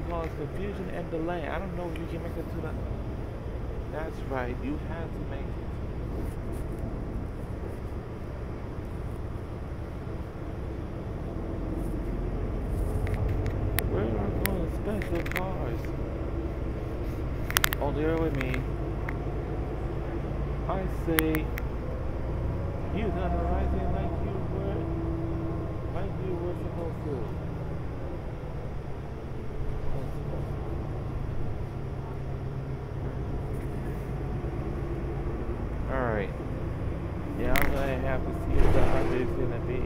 cause confusion and delay. I don't know if you can make it to the... That's right, you have to make it. Where are going special cars? Oh, they're with me. I say, you done the right thing like you were supposed to. Alright. Now I'm gonna have to see what the update is gonna be.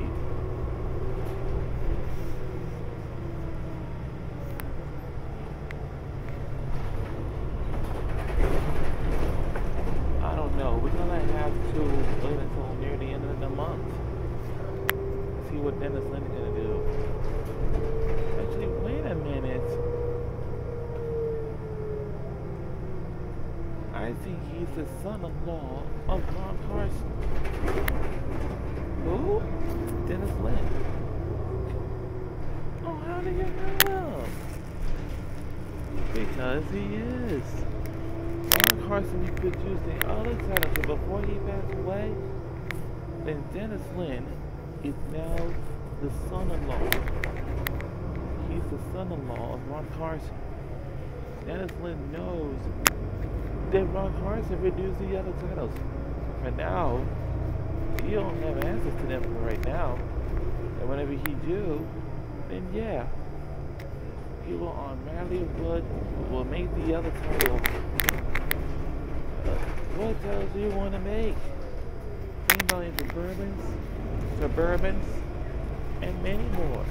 I don't know. We're gonna have to wait until near the end of the month. See what Dennis Lynn is gonna do. Actually, wait a minute. I think he's the son-in-law of Ron Carson. Who? Dennis Lynn. Oh, how did you know? Because he is. Ron Carson, you could use the other title, so before he passed away, then Dennis Lynn is now the son-in-law. He's the son-in-law of Ron Carson. Dennis Lynn knows that Ron Carson reduced the other titles. For now, he don't have answers to them for right now. And whenever he do, then yeah, he will automatically will make the other titles. What titles do you want to make? Female Suburbans, and many more.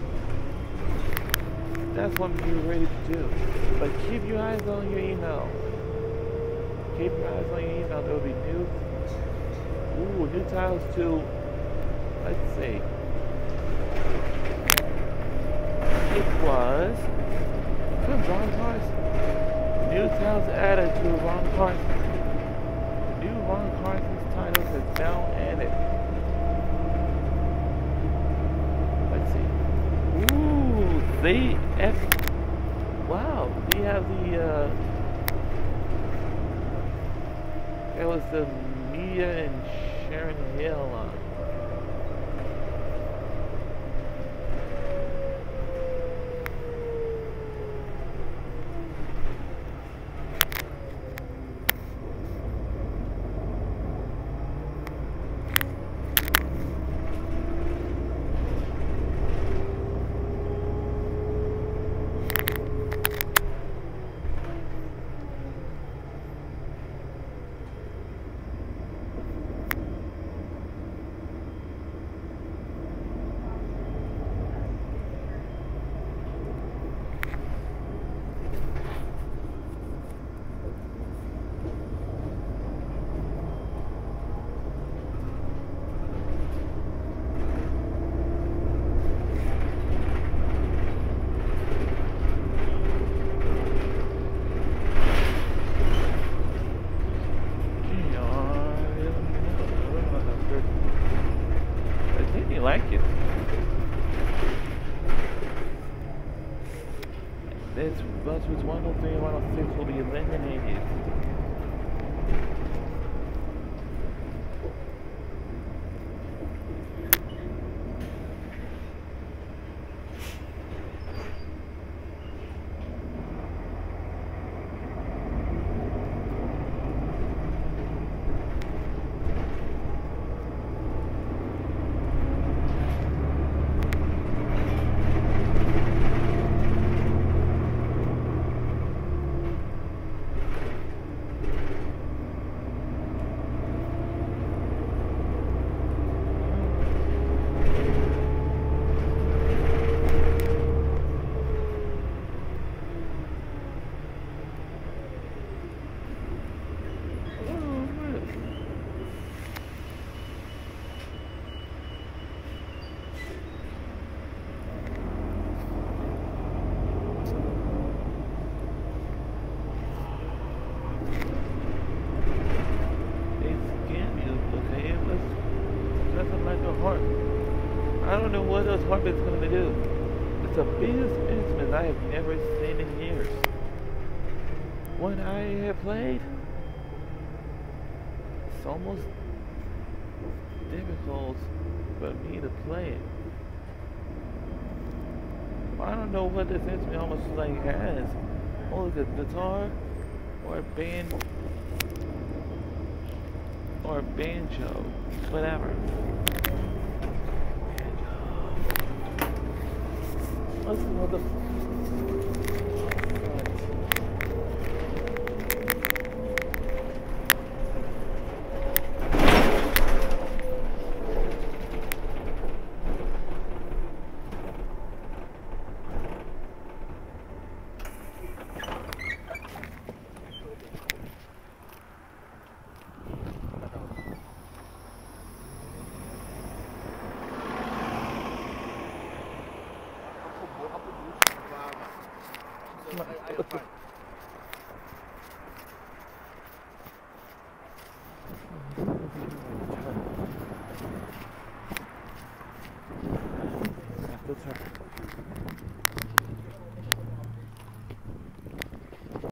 That's what you're ready to do. But keep your eyes on your email. Keep your eyes on your email. There will be new titles too. Let's see. It was from Ron Carson. New titles added to Ron Carson. New Ron Carson's titles is now added. Let's see. Ooh, wow, they have the it was the Mia and Sharon Hill on. Like it. This bus was 103 and 106 will be eliminated. I don't know what those heartbeats are going to do. It's the biggest instrument I have never seen in years. When I have played, it's almost difficult for me to play it. I don't know what this instrument almost like has. Oh, like a guitar or a band or a banjo, whatever. Banjo. Let's see what the